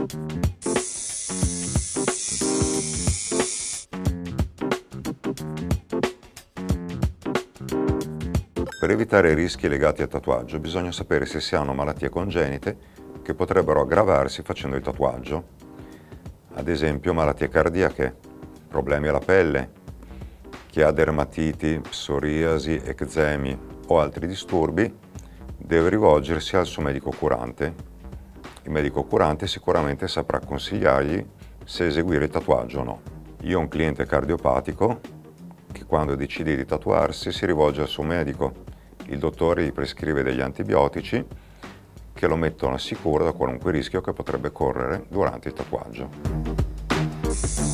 Per evitare i rischi legati al tatuaggio bisogna sapere se si hanno malattie congenite che potrebbero aggravarsi facendo il tatuaggio, ad esempio malattie cardiache, problemi alla pelle, chi ha dermatiti, psoriasi, eczemi o altri disturbi deve rivolgersi al suo medico curante. Il medico curante sicuramente saprà consigliargli se eseguire il tatuaggio o no. Io ho un cliente cardiopatico che quando decide di tatuarsi si rivolge al suo medico. Il dottore gli prescrive degli antibiotici che lo mettono al sicuro da qualunque rischio che potrebbe correre durante il tatuaggio.